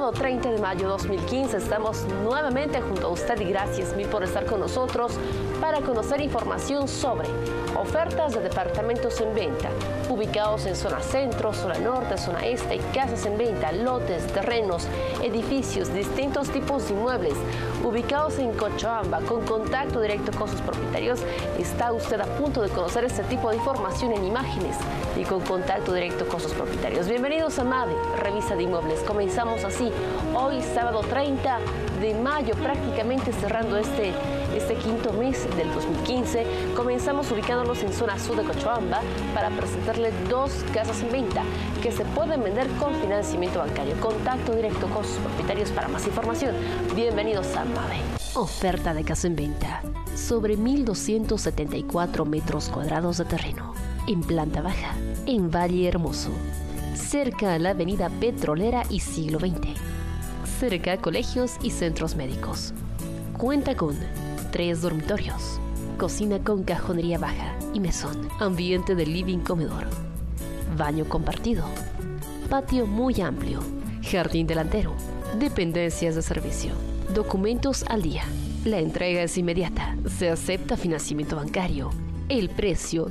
Sábado 30 de mayo 2015 estamos nuevamente junto a usted y gracias mil por estar con nosotros para conocer información sobre ofertas de departamentos en venta ubicados en zona centro, zona norte, zona este, casas en venta, lotes, terrenos, edificios, distintos tipos de inmuebles ubicados en Cochabamba con contacto directo con sus propietarios. Está usted a punto de conocer este tipo de información en imágenes y con contacto directo con sus propietarios. Bienvenidos a MAVE, Revista de Inmuebles. Comenzamos así, hoy sábado 30 de mayo, prácticamente cerrando este quinto mes del 2015. Comenzamos ubicándolos en zona sur de Cochabamba para presentarle dos casas en venta que se pueden vender con financiamiento bancario. Contacto directo con sus propietarios para más información. Bienvenidos a MAVE. Oferta de casa en venta sobre 1.274 metros cuadrados de terreno en planta baja en Valle Hermoso, cerca a la avenida Petrolera y Siglo XX, cerca a colegios y centros médicos. Cuenta con 3 dormitorios, cocina con cajonería baja y mesón, ambiente de living comedor, baño compartido, patio muy amplio, jardín delantero, dependencias de servicio, documentos al día. La entrega es inmediata, se acepta financiamiento bancario. El precio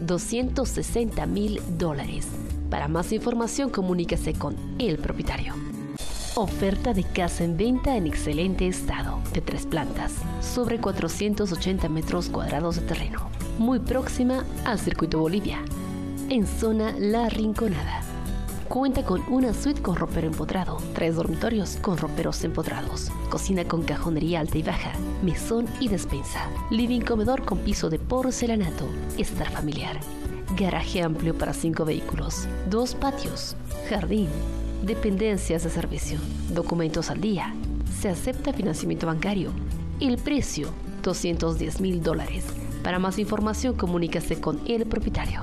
$260.000. Para más información comuníquese con el propietario. Oferta de casa en venta en excelente estado, de 3 plantas, sobre 480 metros cuadrados de terreno, muy próxima al Circuito Bolivia, en zona La Rinconada. Cuenta con una suite con ropero empotrado, 3 dormitorios con roperos empotrados, cocina con cajonería alta y baja, mesón y despensa, living comedor con piso de porcelanato, estar familiar, garaje amplio para 5 vehículos, 2 patios, jardín, dependencias de servicio, documentos al día, se acepta financiamiento bancario. El precio, $210.000. Para más información comuníquese con el propietario.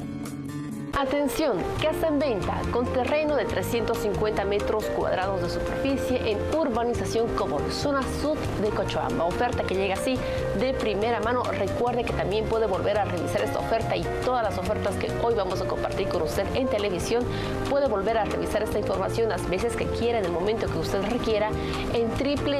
Atención, casa en venta con terreno de 350 metros cuadrados de superficie en urbanización Cobol, zona sur de Cochabamba. Oferta que llega así de primera mano. Recuerde que también puede volver a revisar esta oferta y todas las ofertas que hoy vamos a compartir con usted en televisión. Puede volver a revisar esta información las veces que quiera, en el momento que usted requiera, en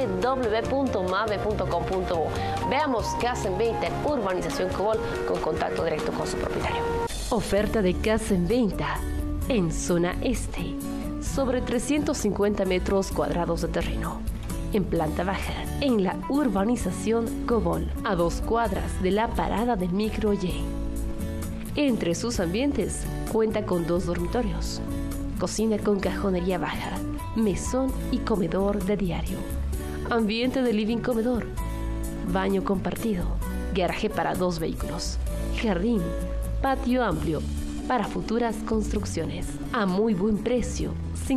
www.mave.com.bo. Veamos casa en venta en urbanización Cobol con contacto directo con su propietario. Oferta de casa en venta en zona este, sobre 350 metros cuadrados de terreno, en planta baja, en la urbanización Cobol, a 2 cuadras de la parada de micro Y. Entre sus ambientes, cuenta con 2 dormitorios, cocina con cajonería baja, mesón y comedor de diario, ambiente de living comedor, baño compartido, garaje para 2 vehículos, jardín, patio amplio para futuras construcciones a muy buen precio,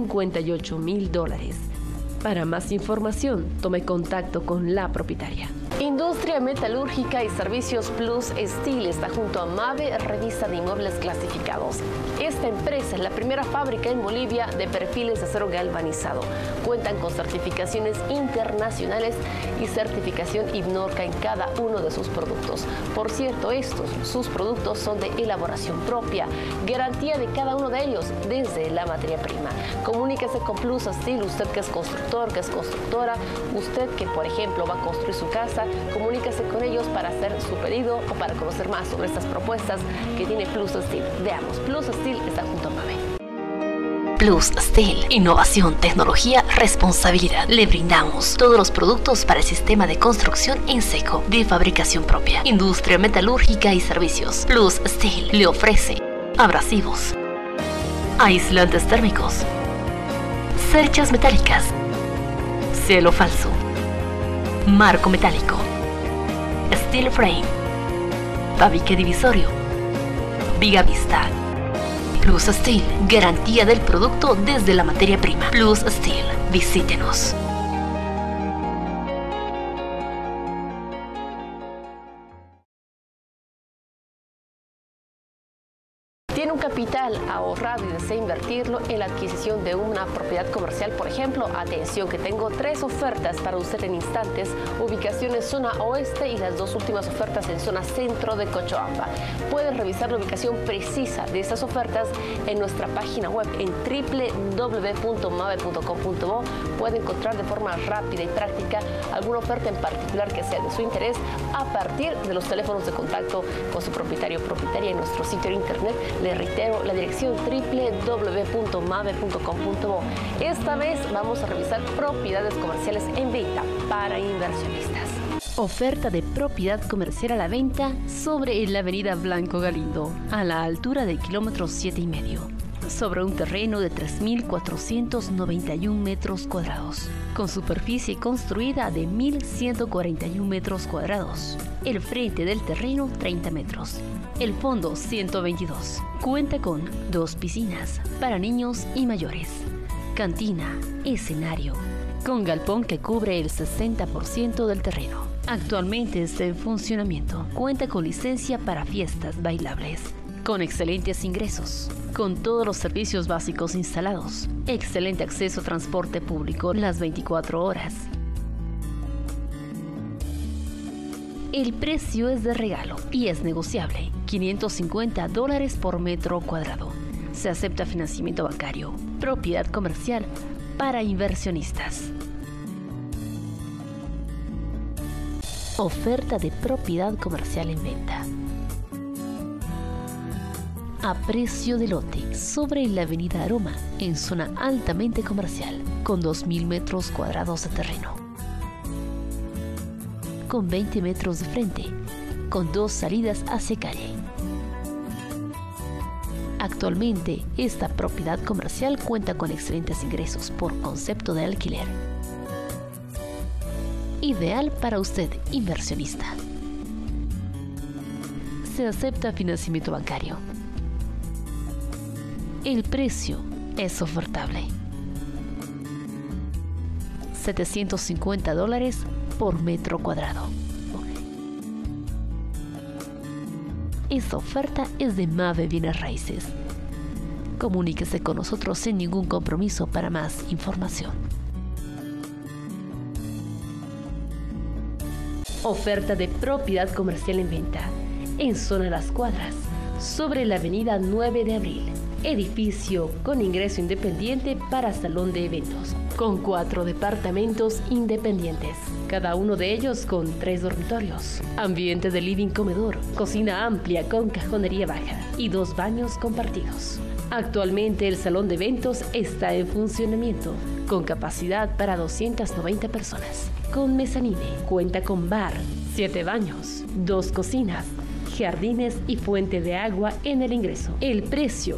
$58.000. Para más información, tome contacto con la propietaria. Industria Metalúrgica y Servicios Plus Steel está junto a MAVE, Revista de Inmuebles Clasificados. Esta empresa es la primera fábrica en Bolivia de perfiles de acero galvanizado. Cuentan con certificaciones internacionales y certificación IBNORCA en cada uno de sus productos. Por cierto, sus productos son de elaboración propia, garantía de cada uno de ellos desde la materia prima. Comuníquese con Plus Steel, usted que es constructor, que es constructora, usted que, por ejemplo, va a construir su casa, comuníquese con ellos para hacer su pedido o para conocer más sobre estas propuestas que tiene Plus Steel. Veamos, Plus Steel está junto a MAVE. Plus Steel, innovación, tecnología, responsabilidad. Le brindamos todos los productos para el sistema de construcción en seco, de fabricación propia. Industria metalúrgica y servicios. Plus Steel le ofrece abrasivos, aislantes térmicos, cerchas metálicas, cielo falso, marco metálico, steel frame, tabique divisorio, viga vista. Plus Steel, garantía del producto desde la materia prima. Plus Steel, visítenos. Tiene un capital ideal ahorrado y desea invertirlo en la adquisición de una propiedad comercial, por ejemplo, atención que tengo 3 ofertas para usted en instantes, ubicaciones zona oeste y las 2 últimas ofertas en zona centro de Cochabamba. Pueden revisar la ubicación precisa de estas ofertas en nuestra página web en www.mave.com.bo. Puede encontrar de forma rápida y práctica alguna oferta en particular que sea de su interés a partir de los teléfonos de contacto con su propietario o propietaria en nuestro sitio de internet. Le reitero la dirección www.mave.com.bo. Esta vez vamos a revisar propiedades comerciales en venta para inversionistas. Oferta de propiedad comercial a la venta sobre la avenida Blanco Galindo, a la altura del kilómetro 7,5, sobre un terreno de 3.491 metros cuadrados, con superficie construida de 1.141 metros cuadrados. El frente del terreno 30 metros, el fondo 122. Cuenta con 2 piscinas para niños y mayores, cantina, escenario, con galpón que cubre el 60% del terreno. Actualmente está en funcionamiento. Cuenta con licencia para fiestas bailables, con excelentes ingresos, con todos los servicios básicos instalados, excelente acceso a transporte público las 24 horas. El precio es de regalo y es negociable, $550 por metro cuadrado. Se acepta financiamiento bancario, propiedad comercial para inversionistas. Oferta de propiedad comercial en venta. A precio de lote, sobre la avenida Aroma, en zona altamente comercial, con 2.000 metros cuadrados de terreno, con 20 metros de frente, con 2 salidas hacia calle. Actualmente, esta propiedad comercial cuenta con excelentes ingresos por concepto de alquiler. Ideal para usted, inversionista. Se acepta financiamiento bancario. El precio es ofertable. $750 por metro cuadrado. Esta oferta es de Mave Bienes Raíces. Comuníquese con nosotros sin ningún compromiso para más información. Oferta de propiedad comercial en venta en zona Las Cuadras, sobre la avenida 9 de Abril. Edificio con ingreso independiente para salón de eventos, con 4 departamentos independientes, cada uno de ellos con 3 dormitorios, ambiente de living comedor, cocina amplia con cajonería baja y 2 baños compartidos. Actualmente el salón de eventos está en funcionamiento, con capacidad para 290 personas, con mezanine, cuenta con bar, 7 baños, 2 cocinas, jardines y fuente de agua en el ingreso. El precio,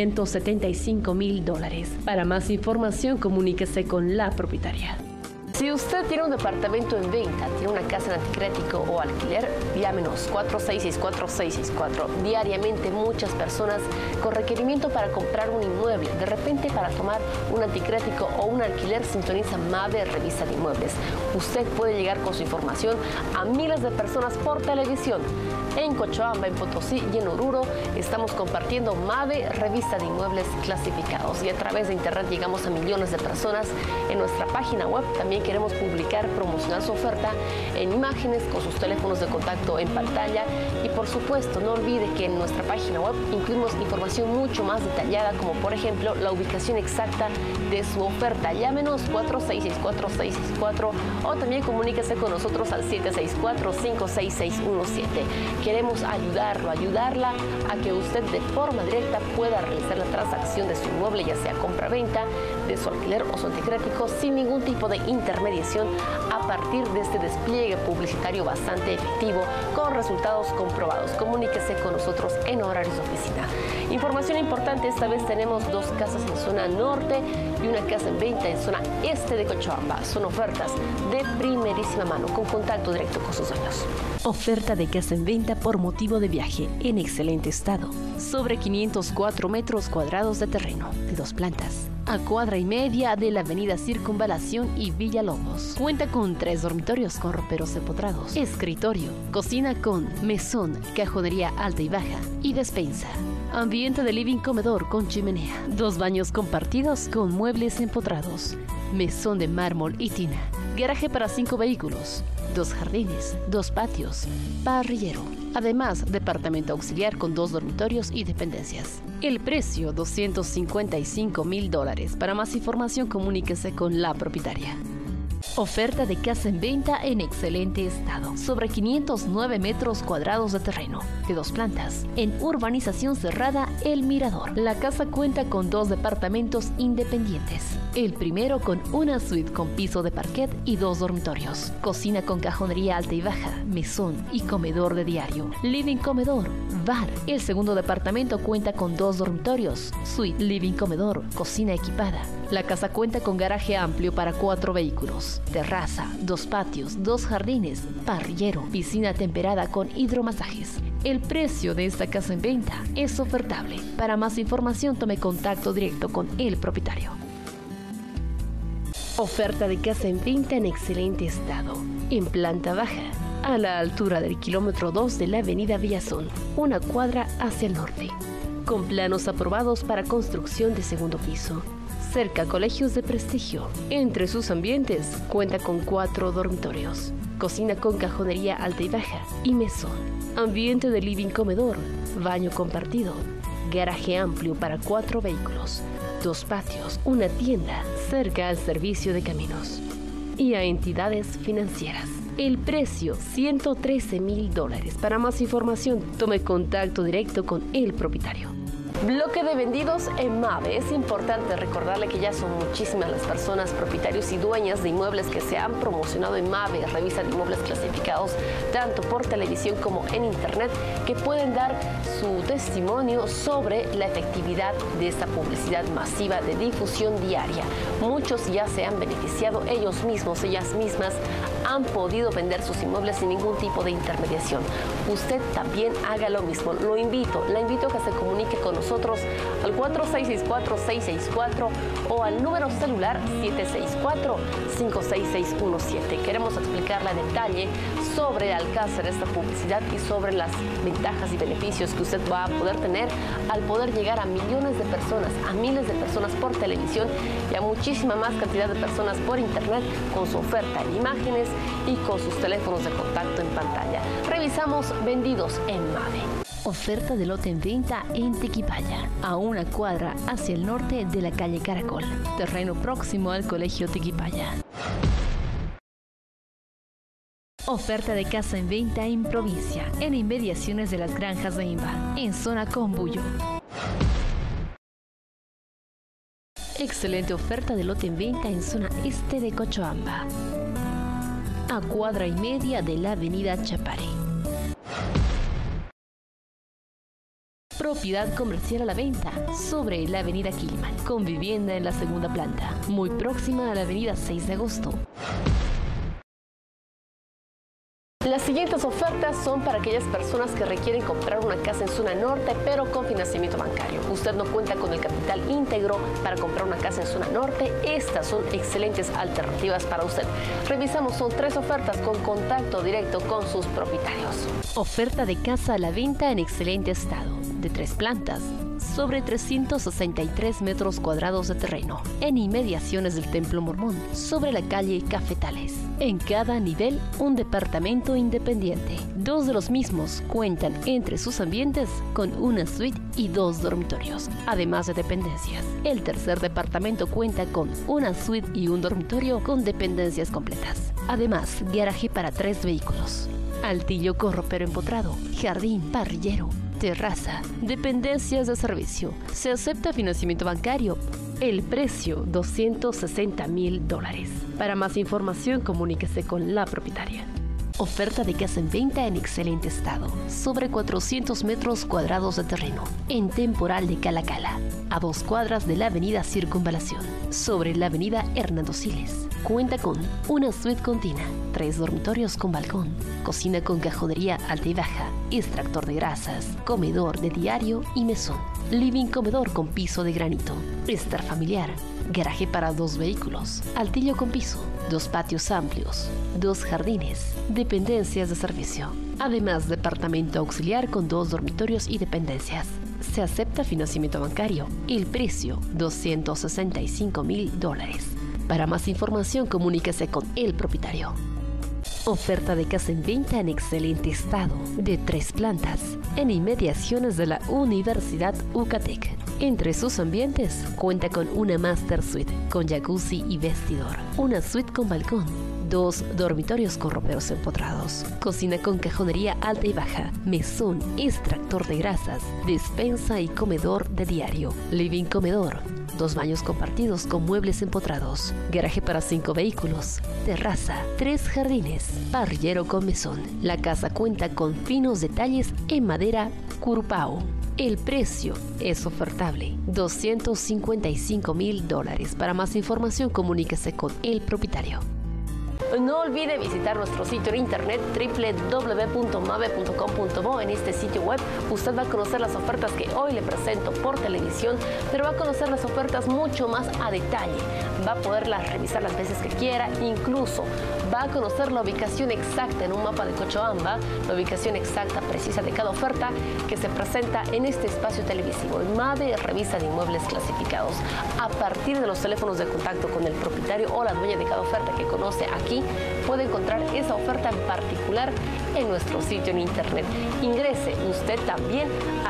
$575,000. Para más información, comuníquese con la propietaria. Si usted tiene un departamento en venta, tiene una casa en anticrético o alquiler, llámenos 4664-664. Diariamente muchas personas con requerimiento para comprar un inmueble, de repente para tomar un anticrético o un alquiler, sintonizan Mave Revista de Inmuebles. Usted puede llegar con su información a miles de personas por televisión. En Cochabamba, en Potosí y en Oruro estamos compartiendo Mave Revista de Inmuebles clasificados, y a través de internet llegamos a millones de personas. En nuestra página web también queremos publicar, promocionar su oferta en imágenes con sus teléfonos de contacto en pantalla, y por supuesto no olvide que en nuestra página web incluimos información mucho más detallada, como por ejemplo la ubicación exacta de su oferta. Llámenos 4664-664 o también comuníquese con nosotros al 764-56617. Queremos ayudarla a que usted de forma directa pueda realizar la transacción de su inmueble, ya sea compra-venta, de su alquiler o su anticrético, sin ningún tipo de intermediación, a partir de este despliegue publicitario bastante efectivo, con resultados comprobados. Comuníquese con nosotros en horarios de oficina. Información importante, esta vez tenemos 2 casas en zona norte y una casa en venta en zona este de Cochabamba. Son ofertas de primerísima mano, con contacto directo con sus dueños. Oferta de casa en venta por motivo de viaje, en excelente estado, sobre 504 metros cuadrados de terreno, de 2 plantas, a 1,5 cuadras de la avenida Circunvalación y Villalobos. Cuenta con 3 dormitorios con roperos empotrados, escritorio, cocina con mesón, cajonería alta y baja y despensa. Ambiente de living comedor con chimenea. 2 baños compartidos con muebles empotrados. Mesón de mármol y tina. Garaje para 5 vehículos. 2 jardines, 2 patios, parrillero. Además, departamento auxiliar con 2 dormitorios y dependencias. El precio, $255,000. Para más información, comuníquese con la propietaria. Oferta de casa en venta en excelente estado, sobre 509 metros cuadrados de terreno, de 2 plantas, en urbanización cerrada El Mirador. La casa cuenta con 2 departamentos independientes. El primero con una suite con piso de parquet y 2 dormitorios, cocina con cajonería alta y baja, mesón y comedor de diario, living comedor, bar. El segundo departamento cuenta con 2 dormitorios, suite, living comedor, cocina equipada. La casa cuenta con garaje amplio para 4 vehículos, terraza, 2 patios, 2 jardines, parrillero, piscina temperada con hidromasajes. El precio de esta casa en venta es ofertable. Para más información, tome contacto directo con el propietario. Oferta de casa en venta en excelente estado, en planta baja, a la altura del kilómetro 2 de la avenida Villazón, 1 cuadra hacia el norte, con planos aprobados para construcción de segundo piso. Cerca colegios de prestigio. Entre sus ambientes cuenta con 4 dormitorios, cocina con cajonería alta y baja y mesón. Ambiente de living comedor, baño compartido, garaje amplio para 4 vehículos, 2 patios, una tienda cerca al servicio de caminos y a entidades financieras. El precio, $113,000. Para más información, tome contacto directo con el propietario. Bloque de vendidos en Mave. Es importante recordarle que ya son muchísimas las personas, propietarios y dueñas de inmuebles que se han promocionado en Mave. Revisan inmuebles clasificados tanto por televisión como en internet, que pueden dar su testimonio sobre la efectividad de esta publicidad masiva de difusión diaria. Muchos ya se han beneficiado, ellos mismos, ellas mismas han podido vender sus inmuebles sin ningún tipo de intermediación. Usted también haga lo mismo. La invito a que se comunique con nosotros al 4664-6664 o al número celular 764-56617. Queremos explicarle a detalle sobre el alcance de esta publicidad y sobre las ventajas y beneficios que usted va a poder tener al poder llegar a millones de personas, a miles de personas por televisión y a muchísima más cantidad de personas por internet con su oferta en imágenes y con sus teléfonos de contacto en pantalla. Revisamos vendidos en Mave. Oferta de lote en venta en Tequipaya, a 1 cuadra hacia el norte de la calle Caracol, terreno próximo al colegio Tequipaya. Oferta de casa en venta en provincia, en inmediaciones de las granjas de Imba, en zona Combuyo. Excelente oferta de lote en venta en zona este de Cochabamba, a 1,5 cuadras de la avenida Chapare. Propiedad comercial a la venta sobre la avenida Quilman, con vivienda en la segunda planta, muy próxima a la avenida 6 de agosto. Las siguientes ofertas son para aquellas personas que requieren comprar una casa en zona norte, pero con financiamiento bancario. Usted no cuenta con el capital íntegro para comprar una casa en zona norte. Estas son excelentes alternativas para usted. Revisamos, son 3 ofertas con contacto directo con sus propietarios. Oferta de casa a la venta en excelente estado, de 3 plantas, sobre 363 metros cuadrados de terreno, en inmediaciones del Templo Mormón, sobre la calle Cafetales. En cada nivel, un departamento independiente. 2 de los mismos cuentan entre sus ambientes con una suite y 2 dormitorios, además de dependencias. El tercer departamento cuenta con una suite y un dormitorio con dependencias completas. Además, garaje para 3 vehículos, altillo con ropero empotrado, jardín, parrillero, terraza, dependencias de servicio. Se acepta financiamiento bancario. El precio, $260,000. Para más información, comuníquese con la propietaria. Oferta de casa en venta en excelente estado, sobre 400 metros cuadrados de terreno, en temporal de Calacala, a 2 cuadras de la avenida Circunvalación, sobre la avenida Hernando Siles. Cuenta con una suite con tina, 3 dormitorios con balcón, cocina con cajonería alta y baja, extractor de grasas, comedor de diario y mesón, living comedor con piso de granito, estar familiar, garaje para 2 vehículos, altillo con piso, 2 patios amplios, 2 jardines, dependencias de servicio. Además, departamento auxiliar con 2 dormitorios y dependencias. Se acepta financiamiento bancario. El precio, $265,000. Para más información, comuníquese con el propietario. Oferta de casa en venta en excelente estado, de 3 plantas, en inmediaciones de la Universidad UCATEC. Entre sus ambientes, cuenta con una master suite, con jacuzzi y vestidor, una suite con balcón, 2 dormitorios con roperos empotrados, cocina con cajonería alta y baja, mesón, extractor de grasas, despensa y comedor de diario, living comedor, 2 baños compartidos con muebles empotrados, garaje para 5 vehículos, terraza, 3 jardines, parrillero con mesón. La casa cuenta con finos detalles en madera curupao. El precio es ofertable, $255,000. Para más información, comuníquese con el propietario. No olvide visitar nuestro sitio en internet www.mave.com.bo. En este sitio web usted va a conocer las ofertas que hoy le presento por televisión, pero va a conocer las ofertas mucho más a detalle. Va a poderlas revisar las veces que quiera, incluso va a conocer la ubicación exacta en un mapa de Cochabamba, la ubicación exacta, precisa de cada oferta que se presenta en este espacio televisivo. Mave revisa de inmuebles clasificados. A partir de los teléfonos de contacto con el propietario o la dueña de cada oferta que conoce aquí, puede encontrar esa oferta en particular en nuestro sitio en internet. Ingrese usted también a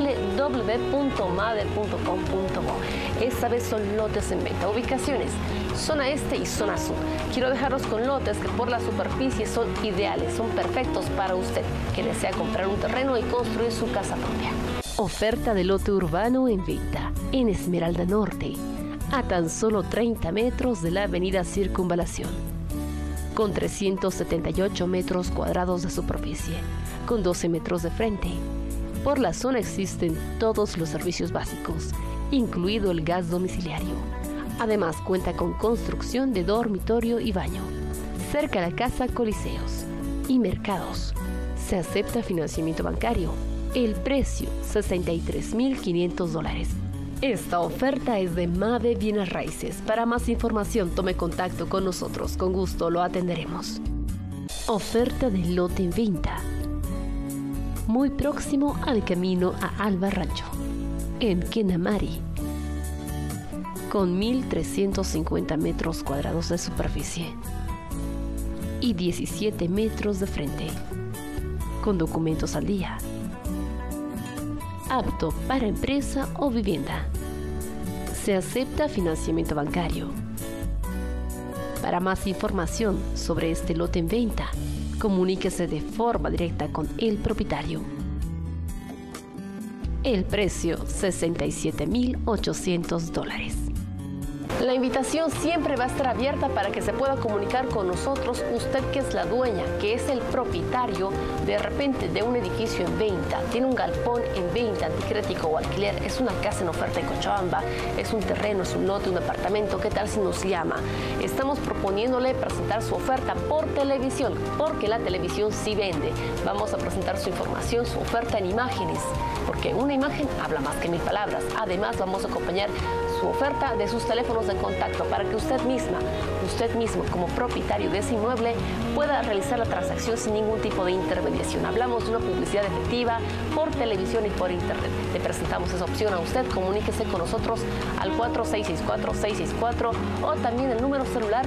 www.mave.com.bo. Esta vez son lotes en venta, ubicaciones zona este y zona sur. Quiero dejarlos con lotes que por la superficie son ideales, son perfectos para usted que desea comprar un terreno y construir su casa propia. Oferta de lote urbano en venta en Esmeralda Norte, a tan solo 30 metros de la avenida Circunvalación, con 378 metros cuadrados de superficie, con 12 metros de frente. Por la zona existen todos los servicios básicos, incluido el gas domiciliario. Además, cuenta con construcción de dormitorio y baño. Cerca de la casa, coliseos y mercados. Se acepta financiamiento bancario. El precio, $63,500. Esta oferta es de Mave Bienes Raíces. Para más información, tome contacto con nosotros. Con gusto lo atenderemos. Oferta de lote en venta, muy próximo al camino a Alba Rancho, en Quenamari, con 1.350 metros cuadrados de superficie y 17 metros de frente, con documentos al día, apto para empresa o vivienda. Se acepta financiamiento bancario. Para más información sobre este lote en venta, comuníquese de forma directa con el propietario. El precio, $67,800. La invitación siempre va a estar abierta para que se pueda comunicar con nosotros, usted que es la dueña, que es el propietario de repente de un edificio en venta, tiene un galpón en venta, anticrético o alquiler, es una casa en oferta en Cochabamba, es un terreno, es un lote, un apartamento. ¿Qué tal si nos llama? Estamos proponiéndole presentar su oferta por televisión, porque la televisión sí vende. Vamos a presentar su información, su oferta en imágenes, porque una imagen habla más que 1000 palabras. Además, vamos a acompañar su oferta de sus teléfonos de contacto para que usted mismo como propietario de ese inmueble pueda realizar la transacción sin ningún tipo de intermediación. Hablamos de una publicidad efectiva por televisión y por internet. Le presentamos esa opción a usted. Comuníquese con nosotros al 4664-664 o también el número celular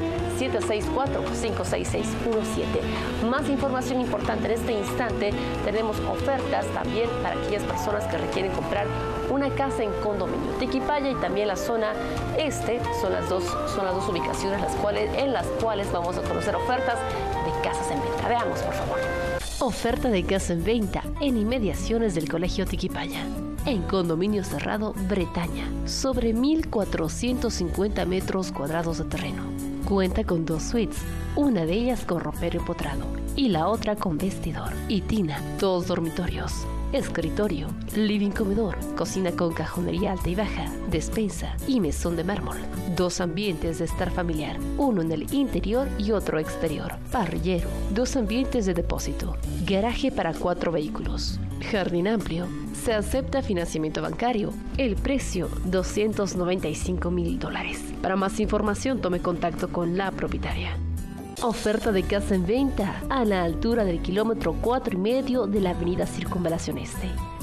764-56617. Más información importante en este instante. Tenemos ofertas también para aquellas personas que requieren comprar una casa en condominio. Tiquipaya y también la zona este son las dos ubicaciones en las cuales vamos a conocer ofertas de casas en venta. Veamos, por favor. Oferta de casa en venta en inmediaciones del Colegio Tiquipaya, en condominio cerrado Bretaña, sobre 1.450 metros cuadrados de terreno. Cuenta con 2 suites, una de ellas con ropero empotrado y la otra con vestidor y tina, 2 dormitorios, escritorio, living comedor, cocina con cajonería alta y baja, despensa y mesón de mármol. 2 ambientes de estar familiar, uno en el interior y otro exterior. Parrillero, 2 ambientes de depósito, garaje para 4 vehículos, jardín amplio. Se acepta financiamiento bancario. El precio, $295,000. Para más información, tome contacto con la propietaria. Oferta de casa en venta a la altura del kilómetro 4,5 de la avenida Circunvalación Este,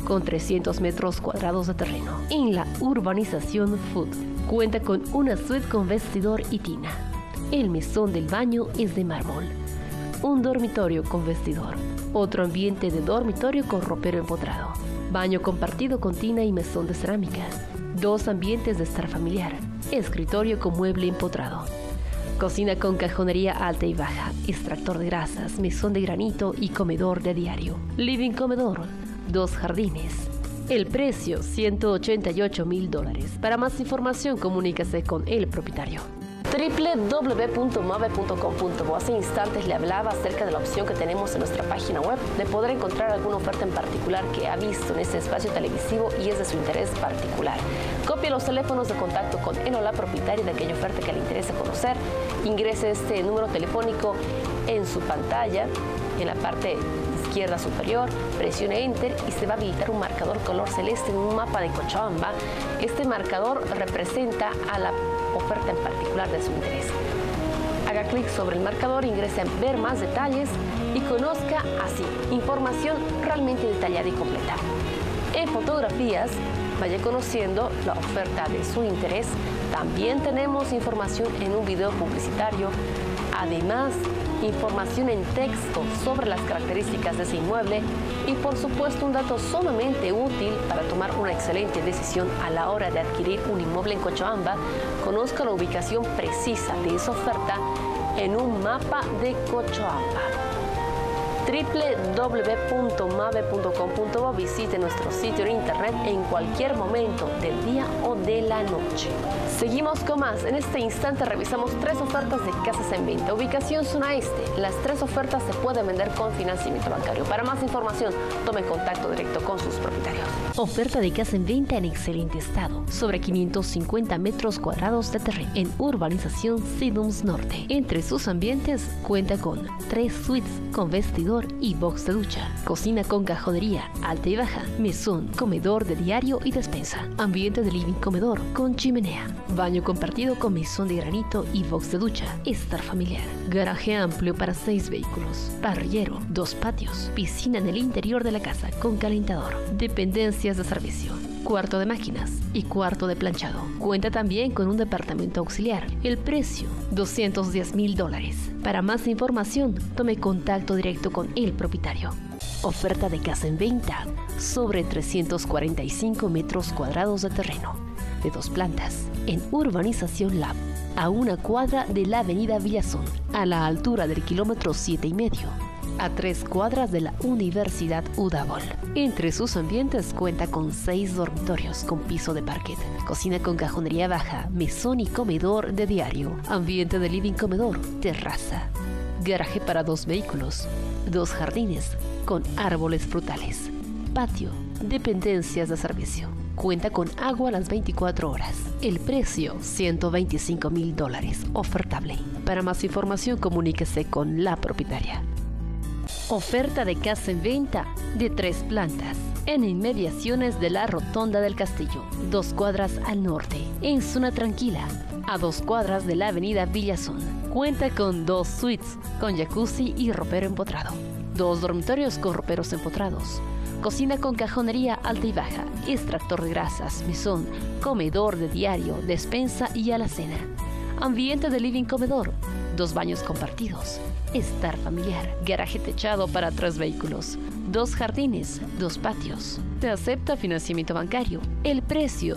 con 300 metros cuadrados de terreno. En la urbanización Food, cuenta con una suite con vestidor y tina. El mesón del baño es de mármol. Un dormitorio con vestidor. Otro ambiente de dormitorio con ropero empotrado. Baño compartido con tina y mesón de cerámica. 2 ambientes de estar familiar. Escritorio con mueble empotrado. Cocina con cajonería alta y baja, extractor de grasas, mesón de granito y comedor de diario. Living comedor, 2 jardines. El precio, $188,000. Para más información, comuníquese con el propietario. www.mave.com.bo. Hace instantes le hablaba acerca de la opción que tenemos en nuestra página web de poder encontrar alguna oferta en particular que ha visto en este espacio televisivo y es de su interés particular. Copie los teléfonos de contacto con él o la propietaria de aquella oferta que le interese conocer. Ingrese este número telefónico en su pantalla, en la parte izquierda superior, presione Enter y se va a habilitar un marcador color celeste en un mapa de Cochabamba. Este marcador representa a la oferta en particular de su interés. Haga clic sobre el marcador, ingrese a ver más detalles y conozca así información realmente detallada y completa. En fotografías, vaya conociendo la oferta de su interés. También tenemos información en un video publicitario. Además, información en texto sobre las características de ese inmueble y por supuesto un dato sumamente útil para tomar una excelente decisión a la hora de adquirir un inmueble en Cochabamba. Conozca la ubicación precisa de esa oferta en un mapa de Cochabamba. www.mave.com.bo. Visite nuestro sitio en internet en cualquier momento del día o de la noche. Seguimos con más. En este instante revisamos 3 ofertas de casas en venta. Ubicación zona este. Las 3 ofertas se pueden vender con financiamiento bancario. Para más información, tome contacto directo con sus propietarios. Oferta de casa en venta en excelente estado. Sobre 550 metros cuadrados de terreno en urbanización Sidums Norte. Entre sus ambientes cuenta con 3 suites con vestidor y box de ducha, cocina con cajonería alta y baja, mesón, comedor de diario y despensa, ambiente de living comedor con chimenea, baño compartido con mesón de granito y box de ducha, estar familiar, garaje amplio para 6 vehículos, parrillero, 2 patios, piscina en el interior de la casa con calentador, dependencias de servicio, cuarto de máquinas y cuarto de planchado. Cuenta también con un departamento auxiliar. El precio, $210,000. Para más información, tome contacto directo con el propietario. Oferta de casa en venta sobre 345 metros cuadrados de terreno, de 2 plantas, en urbanización Lab, a 1 cuadra de la avenida Villazón, a la altura del kilómetro 7,5. A 3 cuadras de la Universidad Udabol. Entre sus ambientes cuenta con 6 dormitorios con piso de parquet, cocina con cajonería baja, mesón y comedor de diario, ambiente de living comedor, terraza, garaje para 2 vehículos, 2 jardines con árboles frutales, patio, dependencias de servicio. Cuenta con agua a las 24 horas. El precio, $125,000, ofertable. Para más información, comuníquese con la propietaria. Oferta de casa en venta de 3 plantas en inmediaciones de la Rotonda del Castillo, 2 cuadras al norte, en zona tranquila, a 2 cuadras de la avenida Villazón. Cuenta con 2 suites con jacuzzi y ropero empotrado, 2 dormitorios con roperos empotrados, cocina con cajonería alta y baja, extractor de grasas, mesón, comedor de diario, despensa y alacena, ambiente de living comedor, 2 baños compartidos, estar familiar, garaje techado para 3 vehículos, 2 jardines, 2 patios. Se acepta financiamiento bancario. El precio,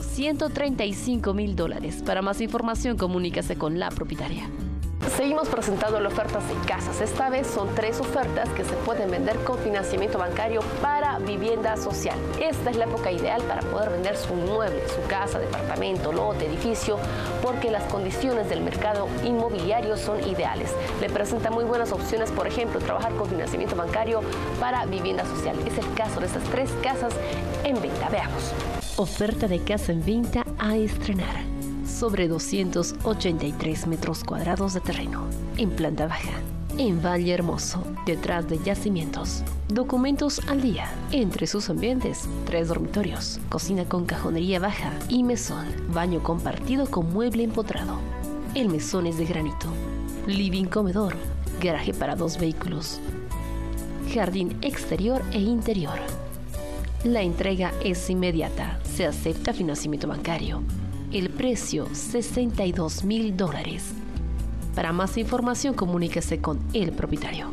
$135,000. Para más información, comunícase con la propietaria. Seguimos presentando las ofertas de casas. Esta vez son 3 ofertas que se pueden vender con financiamiento bancario para vivienda social. Esta es la época ideal para poder vender su inmueble, su casa, departamento, lote, edificio, porque las condiciones del mercado inmobiliario son ideales. Le presenta muy buenas opciones, por ejemplo, trabajar con financiamiento bancario para vivienda social. Es el caso de estas 3 casas en venta. Veamos. Oferta de casa en venta a estrenar. Sobre 283 metros cuadrados de terreno, en planta baja, en Valle Hermoso, detrás de yacimientos. Documentos al día. Entre sus ambientes, 3 dormitorios, cocina con cajonería baja y mesón, baño compartido con mueble empotrado. El mesón es de granito. Living comedor, garaje para 2 vehículos, jardín exterior e interior. La entrega es inmediata. Se acepta financiamiento bancario. El precio, $62,000. Para más información, comuníquese con el propietario.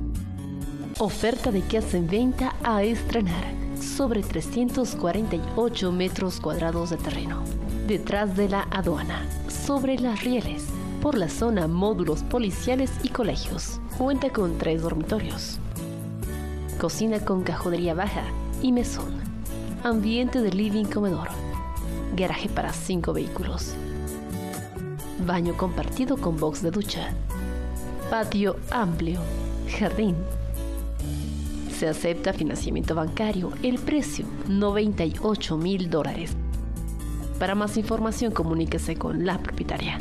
Oferta de casa en venta a estrenar. Sobre 348 metros cuadrados de terreno. Detrás de la aduana. Sobre las rieles. Por la zona, módulos policiales y colegios. Cuenta con 3 dormitorios. Cocina con cajonería baja y mesón. Ambiente de living comedor. Garaje para 5 vehículos. Baño compartido con box de ducha. Patio amplio. Jardín. Se acepta financiamiento bancario. El precio, $98,000. Para más información, comuníquese con la propietaria.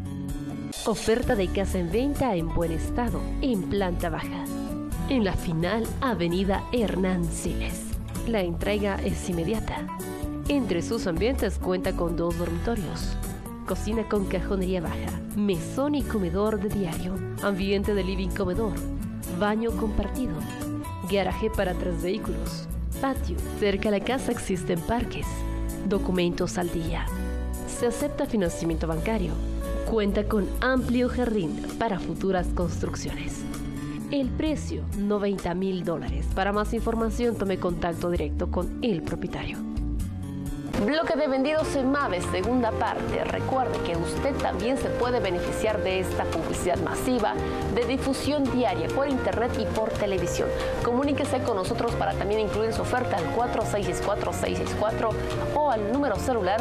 Oferta de casa en venta en buen estado, en planta baja. En la final, Avenida Hernán Siles. La entrega es inmediata. Entre sus ambientes cuenta con 2 dormitorios. Cocina con cajonería baja, mesón y comedor de diario, ambiente de living comedor, baño compartido, garaje para 3 vehículos, patio. Cerca de la casa existen parques, documentos al día. Se acepta financiamiento bancario. Cuenta con amplio jardín para futuras construcciones. El precio, $90,000. Para más información, tome contacto directo con el propietario. Bloque de vendidos en Mave, segunda parte. Recuerde que usted también se puede beneficiar de esta publicidad masiva de difusión diaria por internet y por televisión. Comuníquese con nosotros para también incluir su oferta al 4664-664 o al número celular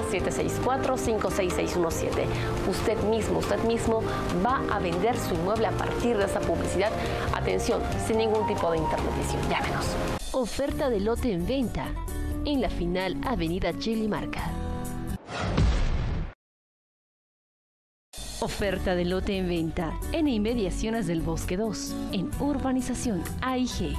764-56617. Usted mismo va a vender su inmueble a partir de esa publicidad. Atención, sin ningún tipo de intermediación. Llámenos. Oferta de lote en venta. En la final, Avenida Chilimarca. Oferta de lote en venta en inmediaciones del Bosque 2, en urbanización AIG.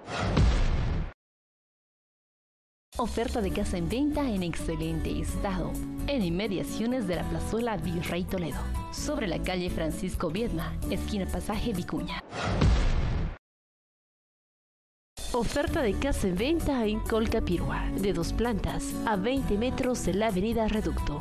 Oferta de casa en venta en excelente estado, en inmediaciones de la plazuela Virrey Toledo, sobre la calle Francisco Viedma, esquina Pasaje Vicuña. Oferta de casa en venta en Colcapirua, de 2 plantas, a 20 metros de la avenida Reducto.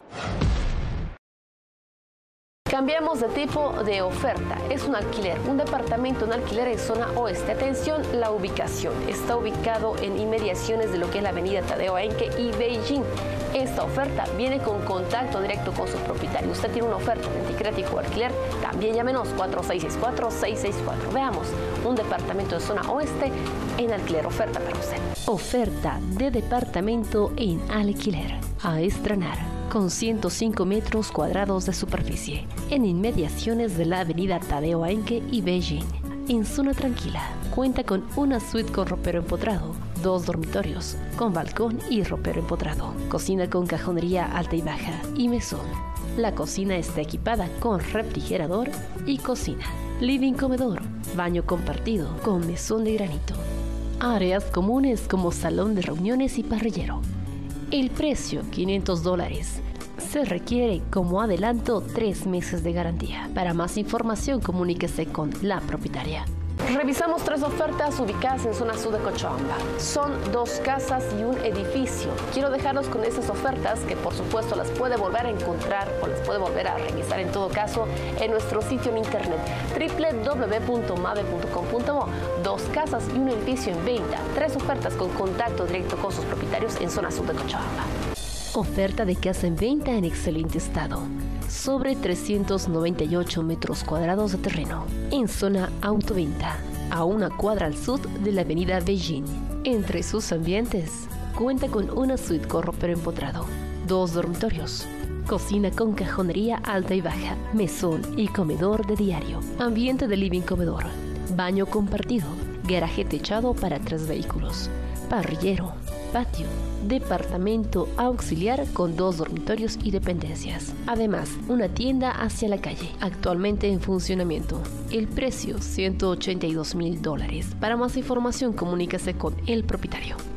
Cambiamos de tipo de oferta. Es un alquiler, un departamento en alquiler en zona oeste. Atención, la ubicación. Está ubicado en inmediaciones de lo que es la avenida Tadeo Aenque y Beijing. Esta oferta viene con contacto directo con su propietario. Usted tiene una oferta de anticrético o alquiler, también llámenos 4664-664. Veamos, un departamento de zona oeste en alquiler. Oferta para usted. Oferta de departamento en alquiler. A estrenar. Con 105 metros cuadrados de superficie, en inmediaciones de la avenida Tadeo Aenque y Beijing. En zona tranquila, cuenta con una suite con ropero empotrado, 2 dormitorios, con balcón y ropero empotrado, cocina con cajonería alta y baja y mesón. La cocina está equipada con refrigerador y cocina, living comedor, baño compartido con mesón de granito. Áreas comunes como salón de reuniones y parrillero. El precio, $500. Se requiere como adelanto 3 meses de garantía. Para más información, comuníquese con la propietaria. Revisamos 3 ofertas ubicadas en zona sur de Cochabamba. Son 2 casas y un edificio. Quiero dejarlos con estas ofertas que por supuesto las puede volver a encontrar o las puede volver a revisar en todo caso en nuestro sitio en internet www.mave.com.bo. 2 casas y un edificio en venta. 3 ofertas con contacto directo con sus propietarios en zona sur de Cochabamba. Oferta de casa en venta en excelente estado. Sobre 398 metros cuadrados de terreno, en zona autoventa, a 1 cuadra al sur de la avenida Beijing. Entre sus ambientes, cuenta con una suite con ropero empotrado, 2 dormitorios, cocina con cajonería alta y baja, mesón y comedor de diario, ambiente de living comedor, baño compartido, garaje techado para 3 vehículos, parrillero, patio, departamento auxiliar con 2 dormitorios y dependencias. Además, una tienda hacia la calle, actualmente en funcionamiento. El precio, $182,000. Para más información, comuníquese con el propietario.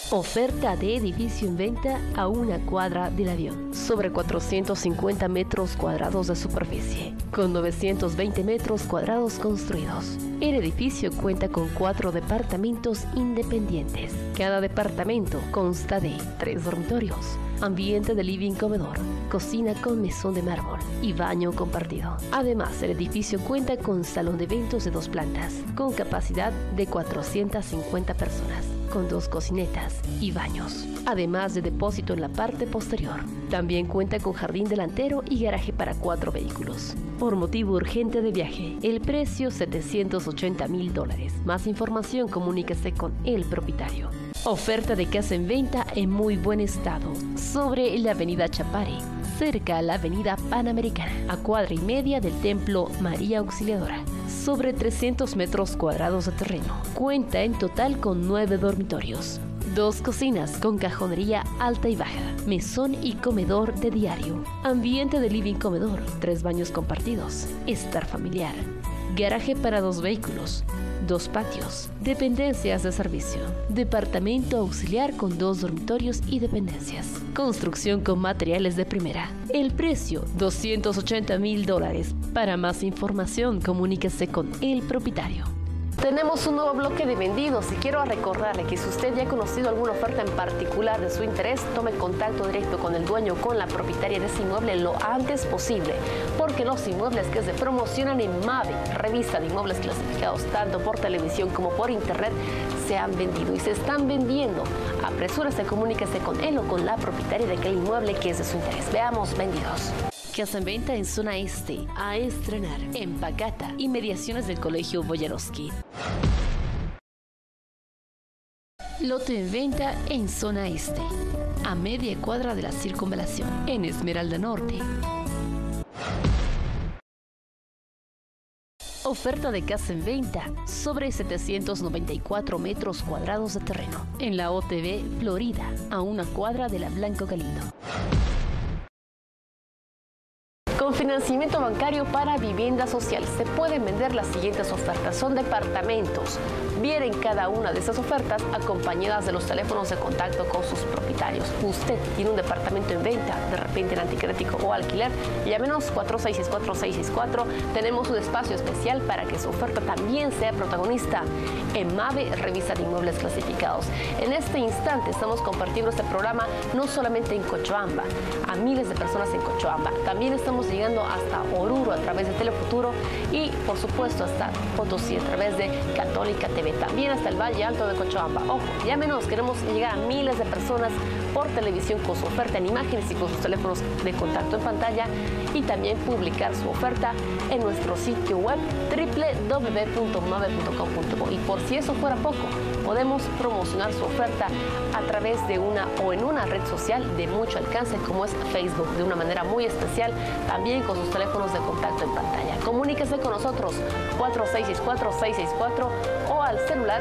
Oferta de edificio en venta a una cuadra del avión, sobre 450 metros cuadrados de superficie, con 920 metros cuadrados construidos. El edificio cuenta con 4 departamentos independientes. Cada departamento consta de 3 dormitorios, ambiente de living comedor, cocina con mesón de mármol y baño compartido. Además, el edificio cuenta con salón de eventos de 2 plantas, con capacidad de 450 personas, con 2 cocinetas y baños, además de depósito en la parte posterior. También cuenta con jardín delantero y garaje para 4 vehículos. Por motivo urgente de viaje, el precio $780,000. Más información, comuníquese con el propietario. Oferta de casa en venta en muy buen estado, sobre la avenida Chapare, cerca a la avenida Panamericana, a cuadra y media del templo María Auxiliadora. Sobre 300 metros cuadrados de terreno. Cuenta en total con 9 dormitorios, 2 cocinas con cajonería alta y baja, mesón y comedor de diario, ambiente de living comedor, 3 baños compartidos, estar familiar, garaje para 2 vehículos, 2 patios, dependencias de servicio, departamento auxiliar con 2 dormitorios y dependencias, construcción con materiales de primera. El precio, $280,000. Para más información, comuníquese con el propietario. Tenemos un nuevo bloque de vendidos y quiero recordarle que si usted ya ha conocido alguna oferta en particular de su interés, tome contacto directo con el dueño o con la propietaria de ese inmueble lo antes posible, porque los inmuebles que se promocionan en MAVE, revista de inmuebles clasificados tanto por televisión como por internet, se han vendido y se están vendiendo. Apresúrese, comuníquese con él o con la propietaria de aquel inmueble que es de su interés. Veamos vendidos. Casa en venta en zona este, a estrenar en Pacata, inmediaciones del Colegio Boyarovsky. Lote en venta en zona este, a media cuadra de la circunvalación, en Esmeralda Norte. Oferta de casa en venta sobre 794 metros cuadrados de terreno, en la OTB Florida, a una cuadra de la Blanco Galindo. Con financiamiento bancario para vivienda social se pueden vender las siguientes ofertas. Son departamentos. Vienen cada una de esas ofertas acompañadas de los teléfonos de contacto con sus propietarios. Usted tiene un departamento en venta, de repente en anticrético o alquiler, llámenos 4664-664. Tenemos un espacio especial para que su oferta también sea protagonista en MAVE, revista de inmuebles clasificados. En este instante estamos compartiendo este programa no solamente en Cochabamba, a miles de personas en Cochabamba. También estamos llegando hasta Oruro a través de Telefuturo y por supuesto hasta Potosí a través de Católica TV, también hasta el Valle Alto de Cochabamba. Ojo, llámenos, queremos llegar a miles de personas por televisión con su oferta en imágenes y con sus teléfonos de contacto en pantalla, y también publicar su oferta en nuestro sitio web www.mave.com.bo. Y por si eso fuera poco, podemos promocionar su oferta a través de una o en una red social de mucho alcance como es Facebook, de una manera muy especial, también con sus teléfonos de contacto en pantalla. Comuníquese con nosotros 4664-664 o al celular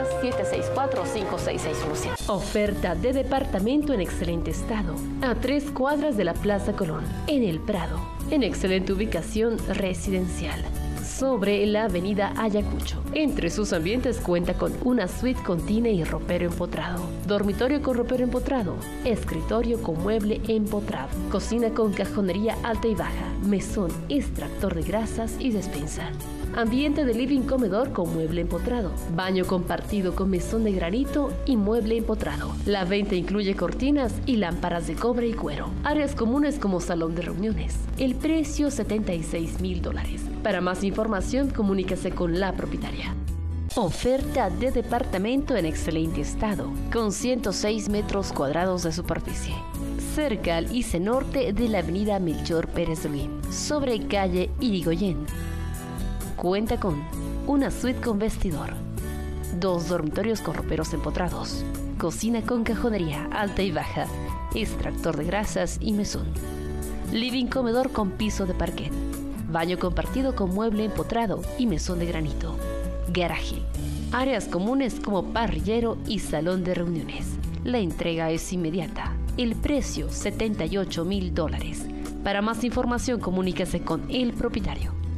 764-56617. Oferta de departamento en excelente estado, a 3 cuadras de la Plaza Colón, en El Prado, en excelente ubicación residencial, sobre la avenida Ayacucho. Entre sus ambientes cuenta con una suite con tina y ropero empotrado, dormitorio con ropero empotrado, escritorio con mueble empotrado, cocina con cajonería alta y baja, mesón, extractor de grasas y despensa. Ambiente de living comedor con mueble empotrado, baño compartido con mesón de granito y mueble empotrado. La venta incluye cortinas y lámparas de cobre y cuero. Áreas comunes como salón de reuniones. El precio $76,000. Para más información, comuníquese con la propietaria. Oferta de departamento en excelente estado, con 106 metros cuadrados de superficie, cerca al ICE Norte de la avenida Melchor Pérez de Luis, sobre calle Irigoyen. Cuenta con una suite con vestidor, 2 dormitorios con roperos empotrados, cocina con cajonería alta y baja, extractor de grasas y mesón, living comedor con piso de parquet, baño compartido con mueble empotrado y mesón de granito, garaje, áreas comunes como parrillero y salón de reuniones. La entrega es inmediata. El precio $78,000. Para más información, comuníquese con el propietario.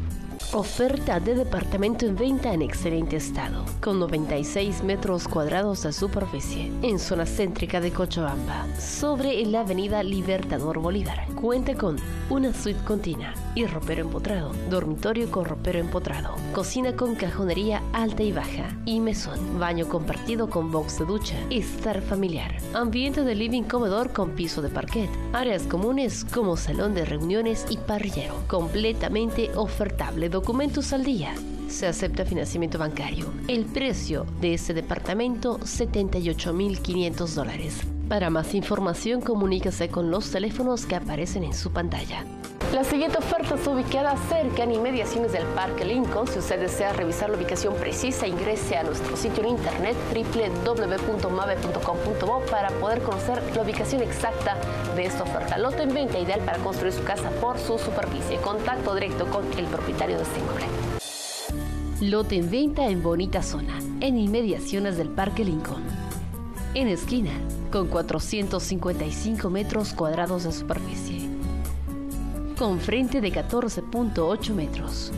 Oferta de departamento en venta en excelente estado, con 96 metros cuadrados de superficie, en zona céntrica de Cochabamba, sobre la avenida Libertador Bolívar. Cuenta con una suite continua y ropero empotrado, dormitorio con ropero empotrado, cocina con cajonería alta y baja y mesón, baño compartido con box de ducha, estar familiar, ambiente de living comedor con piso de parquet, áreas comunes como salón de reuniones y parrillero, completamente ofertable. Documentos al día. Se acepta financiamiento bancario. El precio de este departamento, $78.500. Para más información, comuníquese con los teléfonos que aparecen en su pantalla. La siguiente oferta está ubicada cerca en inmediaciones del Parque Lincoln. Si usted desea revisar la ubicación precisa, ingrese a nuestro sitio en internet www.mave.com.bo para poder conocer la ubicación exacta de esta oferta. Lote en venta ideal para construir su casa por su superficie. Contacto directo con el propietario de este inmueble. Lote en venta en bonita zona, en inmediaciones del Parque Lincoln. En esquina, con 455 metros cuadrados de superficie, con frente de 14.8 metros,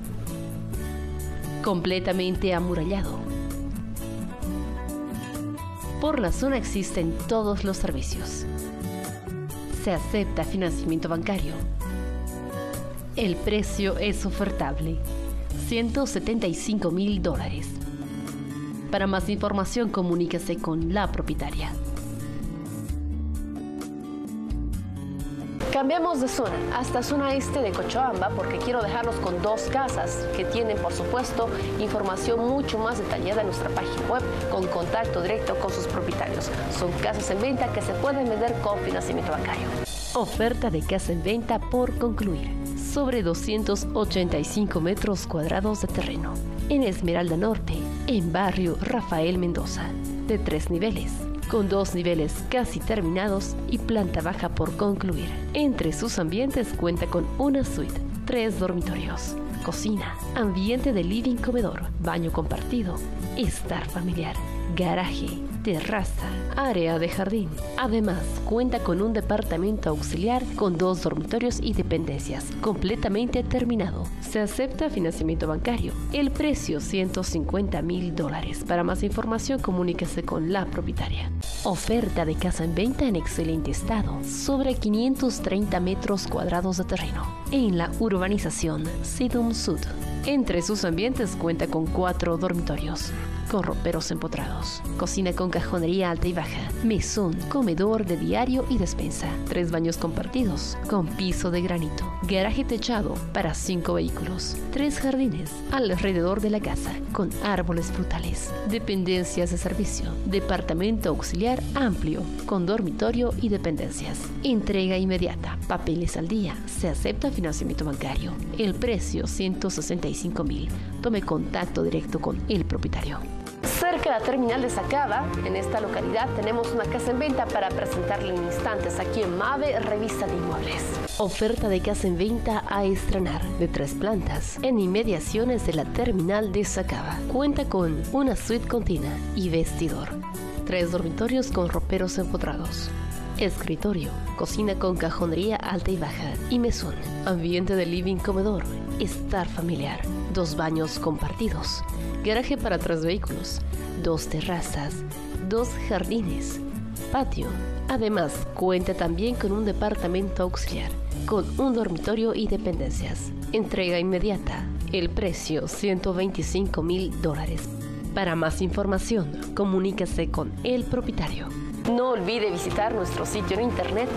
completamente amurallado. Por la zona existen todos los servicios. Se acepta financiamiento bancario. El precio es ofertable, $175.000. Para más información, comuníquese con la propietaria. Cambiamos de zona hasta zona este de Cochabamba porque quiero dejarlos con dos casas que tienen, por supuesto, información mucho más detallada en nuestra página web con contacto directo con sus propietarios. Son casas en venta que se pueden vender con financiamiento bancario. Oferta de casa en venta por concluir. Sobre 285 metros cuadrados de terreno. En Esmeralda Norte, en barrio Rafael Mendoza. De 3 niveles. Con 2 niveles casi terminados y planta baja por concluir. Entre sus ambientes cuenta con una suite, 3 dormitorios, cocina, ambiente de living comedor, baño compartido, estar familiar, garaje, terraza, área de jardín. Además, cuenta con un departamento auxiliar con 2 dormitorios y dependencias, completamente terminado. Se acepta financiamiento bancario. El precio, $150.000. Para más información, comuníquese con la propietaria. Oferta de casa en venta en excelente estado, sobre 530 metros cuadrados de terreno, en la urbanización Sidum Sud. Entre sus ambientes cuenta con 4 dormitorios, con roperos empotrados, cocina con cajonería alta y baja, mesón, comedor de diario y despensa, 3 baños compartidos, con piso de granito, garaje techado para 5 vehículos, 3 jardines alrededor de la casa, con árboles frutales, dependencias de servicio, departamento auxiliar amplio, con dormitorio y dependencias. Entrega inmediata, papeles al día, se acepta financiamiento bancario. El precio, $165.000. Tome contacto directo con el propietario. Cerca de la terminal de Sacaba, en esta localidad, tenemos una casa en venta para presentarle en instantes aquí en MAVE, revista de inmuebles. Oferta de casa en venta a estrenar, de 3 plantas, en inmediaciones de la terminal de Sacaba. Cuenta con una suite continua y vestidor, 3 dormitorios con roperos empotrados, escritorio, cocina con cajonería alta y baja y mesón, ambiente de living comedor, estar familiar, 2 baños compartidos, garaje para 3 vehículos, 2 terrazas, 2 jardines, patio. Además, cuenta también con un departamento auxiliar, con un dormitorio y dependencias. Entrega inmediata. El precio, $125.000. Para más información, comuníquese con el propietario. No olvide visitar nuestro sitio en internet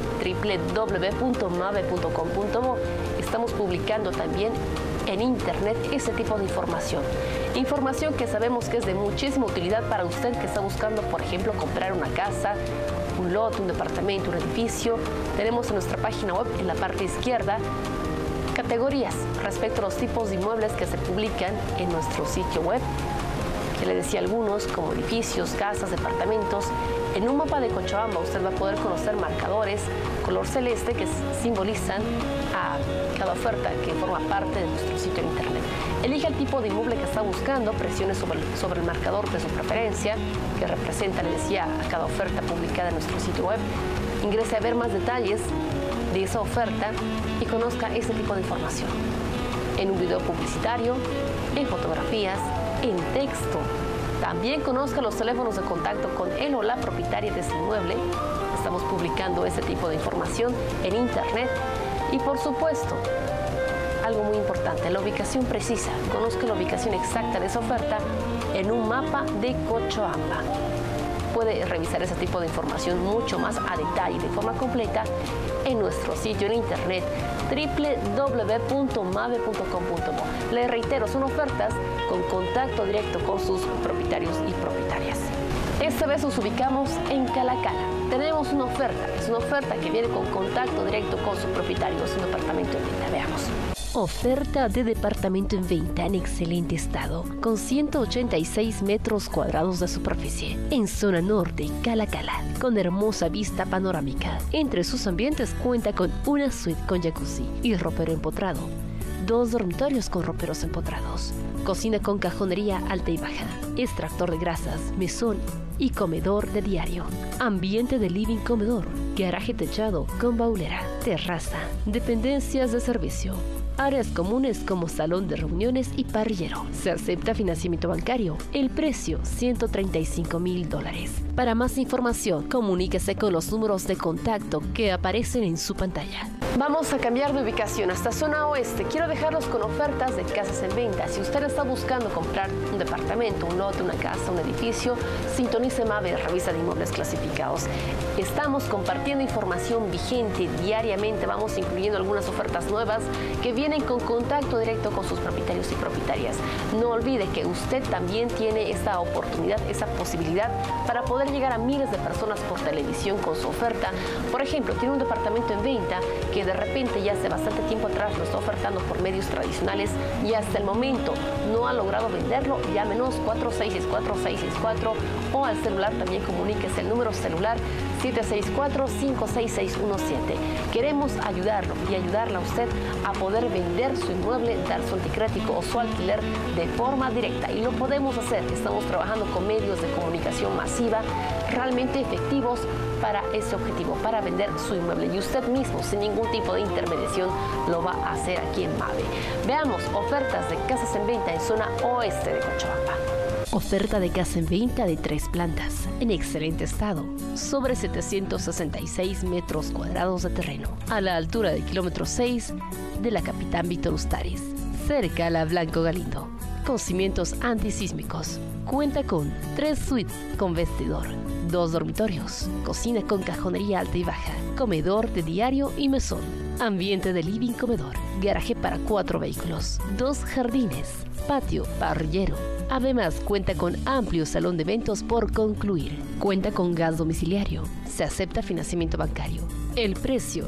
www.mave.com.bo. Estamos publicando también en internet ese tipo de información. Información que sabemos que es de muchísima utilidad para usted que está buscando, por ejemplo, comprar una casa, un lote, un departamento, un edificio. Tenemos en nuestra página web, en la parte izquierda, categorías respecto a los tipos de inmuebles que se publican en nuestro sitio web. Que le decía algunos, como edificios, casas, departamentos. En un mapa de Cochabamba usted va a poder conocer marcadores color celeste que simbolizan a cada oferta que forma parte de nuestro sitio en internet. Elija el tipo de inmueble que está buscando, presione sobre el marcador de su preferencia, que representa, le decía, a cada oferta publicada en nuestro sitio web. Ingrese a ver más detalles de esa oferta y conozca ese tipo de información. en un video publicitario, en fotografías, en texto. También conozca los teléfonos de contacto con él o la propietaria de ese inmueble. Estamos publicando ese tipo de información en internet. Y por supuesto, algo muy importante, la ubicación precisa. Conozca la ubicación exacta de esa oferta en un mapa de Cochabamba. Puede revisar ese tipo de información mucho más a detalle, de forma completa, en nuestro sitio en internet www.mave.com.bo. Les reitero, son ofertas con contacto directo con sus propietarios y propietarias. Esta vez nos ubicamos en Calacala. Tenemos una oferta, es una oferta que viene con contacto directo con su propietario, es un departamento en venta. Veamos. Oferta de departamento en venta en excelente estado, con 186 metros cuadrados de superficie, en zona norte, Calacala, con hermosa vista panorámica. Entre sus ambientes cuenta con una suite con jacuzzi y ropero empotrado, 2 dormitorios con roperos empotrados, cocina con cajonería alta y baja, extractor de grasas, mesón y comedor de diario, ambiente de living comedor, garaje techado con baulera, terraza, dependencias de servicio, áreas comunes como salón de reuniones y parrillero. Se acepta financiamiento bancario. El precio, $135,000. Para más información, comuníquese con los números de contacto que aparecen en su pantalla. Vamos a cambiar de ubicación hasta zona oeste. Quiero dejarlos con ofertas de casas en venta. Si usted está buscando comprar un departamento, un lote, una casa, un edificio, sintonice Mave, revista de inmuebles clasificados. Estamos compartiendo información vigente diariamente. Vamos incluyendo algunas ofertas nuevas que vienen con contacto directo con sus propietarios y propietarias. No olvide que usted también tiene esta oportunidad, esa posibilidad para poder llegar a miles de personas por televisión con su oferta. Por ejemplo, tiene un departamento en venta que de repente ya hace bastante tiempo atrás lo está ofertando por medios tradicionales y hasta el momento no ha logrado venderlo. Llámenos 4664-664 o al celular también comuníquese el número celular 764-56617. Queremos ayudarlo y ayudarla a usted a poder vender su inmueble, dar su anticrético o su alquiler de forma directa, y lo podemos hacer. Estamos trabajando con medios de comunicación masiva realmente efectivos para ese objetivo, para vender su inmueble, y usted mismo sin ningún tipo de intermediación lo va a hacer aquí en Mave. Veamos ofertas de casas en venta en zona oeste de Cochabamba. Oferta de casa en venta de 3 plantas, en excelente estado, sobre 766 metros cuadrados de terreno, a la altura del kilómetro 6 de la Capitán Víctor Ustariz, cerca a la Blanco Galindo, con cimientos antisísmicos. Cuenta con 3 suites con vestidor, 2 dormitorios, cocina con cajonería alta y baja, comedor de diario y mesón, ambiente de living comedor, garaje para 4 vehículos, 2 jardines, patio, parrillero. Además, cuenta con amplio salón de eventos por concluir. Cuenta con gas domiciliario. Se acepta financiamiento bancario. El precio,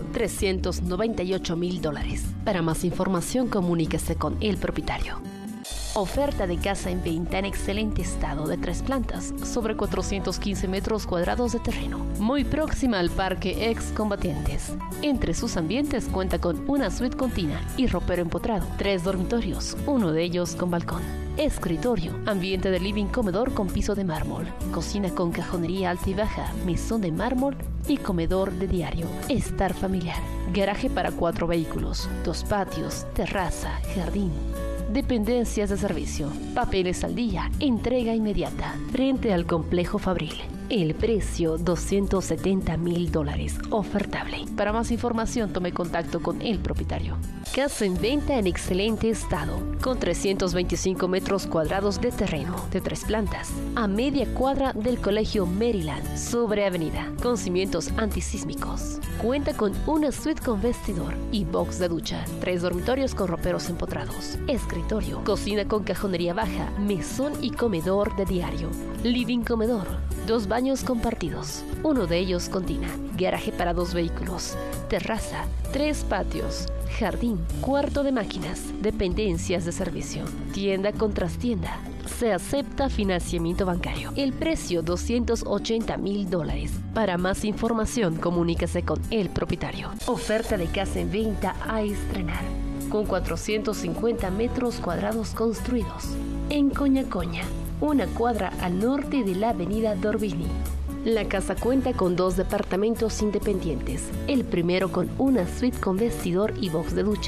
$398,000. Para más información, comuníquese con el propietario. Oferta de casa en venta en excelente estado de 3 plantas, sobre 415 metros cuadrados de terreno, muy próxima al Parque Excombatientes. Entre sus ambientes cuenta con una suite con tina y ropero empotrado, 3 dormitorios, uno de ellos con balcón, escritorio, ambiente de living comedor con piso de mármol, cocina con cajonería alta y baja, mesón de mármol y comedor de diario, estar familiar, garaje para 4 vehículos, 2 patios, terraza, jardín. Dependencias de servicio, papeles al día, entrega inmediata, frente al complejo Fabril. El precio, $270,000, ofertable. Para más información, tome contacto con el propietario. Casa en venta en excelente estado, con 325 metros cuadrados de terreno, de 3 plantas, a media cuadra del Colegio Maryland, sobre avenida, con cimientos antisísmicos. Cuenta con una suite con vestidor y box de ducha, 3 dormitorios con roperos empotrados, escritorio, cocina con cajonería baja, mesón y comedor de diario, living comedor, 2 baños compartidos, uno de ellos con tina, garaje para 2 vehículos, terraza, 3 patios, jardín, cuarto de máquinas, dependencias de servicio, tienda con trastienda. Se acepta financiamiento bancario. El precio, $280,000. Para más información, comuníquese con el propietario. Oferta de casa en venta a estrenar, con 450 metros cuadrados construidos, en Coñacoña, una cuadra al norte de la avenida Dorbini. La casa cuenta con 2 departamentos independientes, el primero con una suite con vestidor y box de ducha,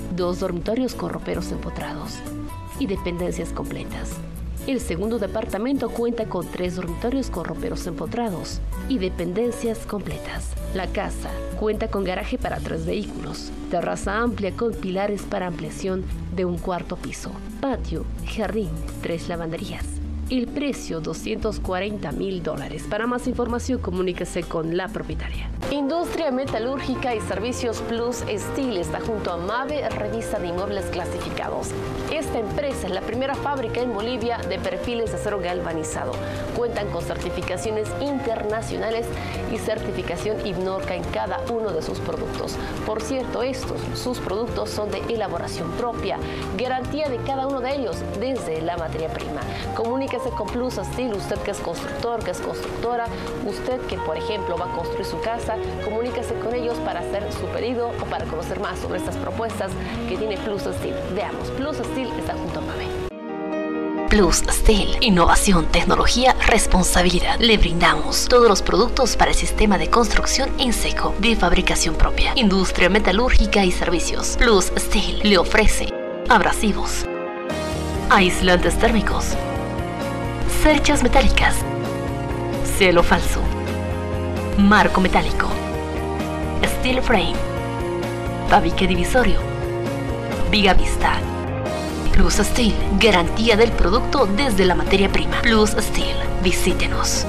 2 dormitorios con roperos empotrados y dependencias completas. El segundo departamento cuenta con 3 dormitorios con roperos empotrados y dependencias completas. La casa cuenta con garaje para 3 vehículos, terraza amplia con pilares para ampliación de un cuarto piso, patio, jardín, 3 lavanderías. El precio, $240,000. Para más información, comuníquese con la propietaria. Industria Metalúrgica y Servicios Plus Steel está junto a MAVE, revista de inmuebles clasificados. Esta empresa es la primera fábrica en Bolivia de perfiles de acero galvanizado. Cuentan con certificaciones internacionales y certificación IBNORCA en cada uno de sus productos. Por cierto, sus productos son de elaboración propia, garantía de cada uno de ellos desde la materia prima. Comuníquese con Plus Steel, usted que es constructor, que es constructora, usted que por ejemplo va a construir su casa, comuníquese con ellos para hacer su pedido o para conocer más sobre estas propuestas que tiene Plus Steel. Veamos, Plus Steel está junto a MAVE. Plus Steel, innovación, tecnología, responsabilidad. Le brindamos todos los productos para el sistema de construcción en seco, de fabricación propia, industria metalúrgica y servicios. Plus Steel le ofrece abrasivos, aislantes térmicos, cerchas metálicas, cielo falso, marco metálico, steel frame, tabique divisorio, viga vista. Plus Steel, garantía del producto desde la materia prima. Plus Steel, visítenos.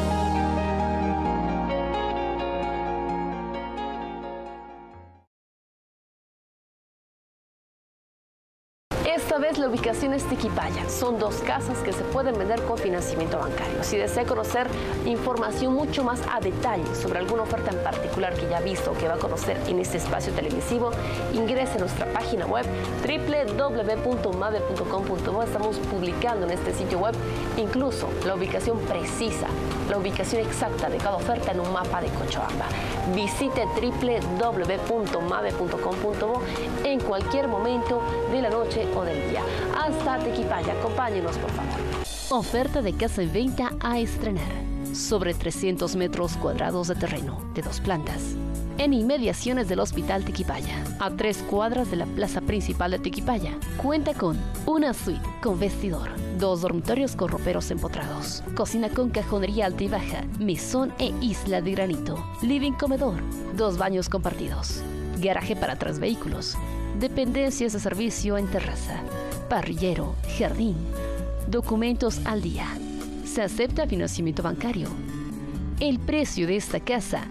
Esta vez la ubicación es Tiquipaya. Son 2 casas que se pueden vender con financiamiento bancario. Si desea conocer información mucho más a detalle sobre alguna oferta en particular que ya ha visto o que va a conocer en este espacio televisivo, ingrese a nuestra página web www.mave.com.bo. Estamos publicando en este sitio web incluso la ubicación precisa, la ubicación exacta de cada oferta en un mapa de Cochabamba. Visite www.mave.com.bo en cualquier momento de la noche o del día. Hasta Tiquipaya, acompáñenos por favor. Oferta de casa en venta a estrenar. Sobre 300 metros cuadrados de terreno, de 2 plantas. En inmediaciones del Hospital Tiquipaya, a 3 cuadras de la plaza principal de Tiquipaya. Cuenta con una suite con vestidor, 2 dormitorios con roperos empotrados, cocina con cajonería alta y baja, mesón e isla de granito, living comedor, 2 baños compartidos, garaje para 3 vehículos, dependencias de servicio en terraza, parrillero, jardín, documentos al día. Se acepta financiamiento bancario. El precio de esta casa,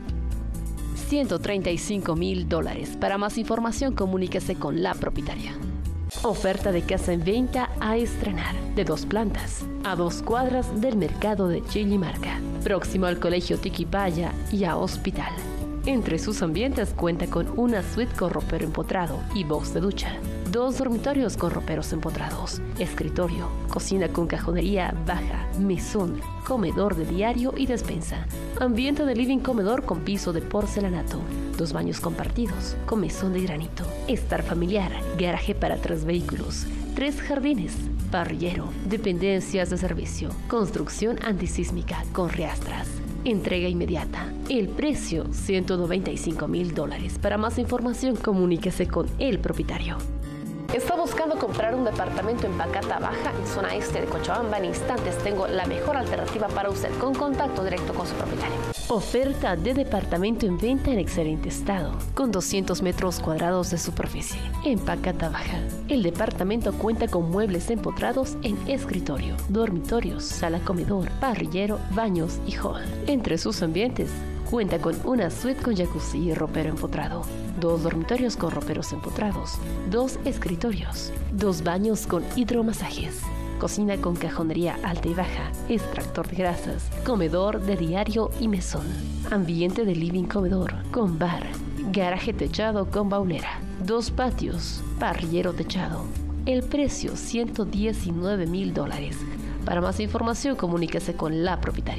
$135,000. Para más información, comuníquese con la propietaria. Oferta de casa en venta a estrenar, de 2 plantas, a 2 cuadras del mercado de Chilimarca, próximo al Colegio Tiquipaya y a Hospital. Entre sus ambientes cuenta con una suite con ropero empotrado y box de ducha, 2 dormitorios con roperos empotrados, escritorio, cocina con cajonería baja, mesón, comedor de diario y despensa, ambiente de living comedor con piso de porcelanato, 2 baños compartidos con mesón de granito, estar familiar, garaje para 3 vehículos, 3 jardines, parrillero, dependencias de servicio, construcción antisísmica con riastras. Entrega inmediata. El precio, $195,000. Para más información, comuníquese con el propietario. ¿Está buscando comprar un departamento en Pacata Baja, en zona este de Cochabamba? En instantes tengo la mejor alternativa para usted, con contacto directo con su propietario. Oferta de departamento en venta en excelente estado, con 200 metros cuadrados de superficie, en Pacata Baja. El departamento cuenta con muebles empotrados en escritorio, dormitorios, sala comedor, parrillero, baños y hall. Entre sus ambientes, cuenta con una suite con jacuzzi y ropero empotrado, 2 dormitorios con roperos empotrados, 2 escritorios, 2 baños con hidromasajes, cocina con cajonería alta y baja, extractor de grasas, comedor de diario y mesón, ambiente de living comedor con bar, garaje techado con baulera, 2 patios, parrillero techado. El precio, $119,000. Para más información, comuníquese con la propietaria.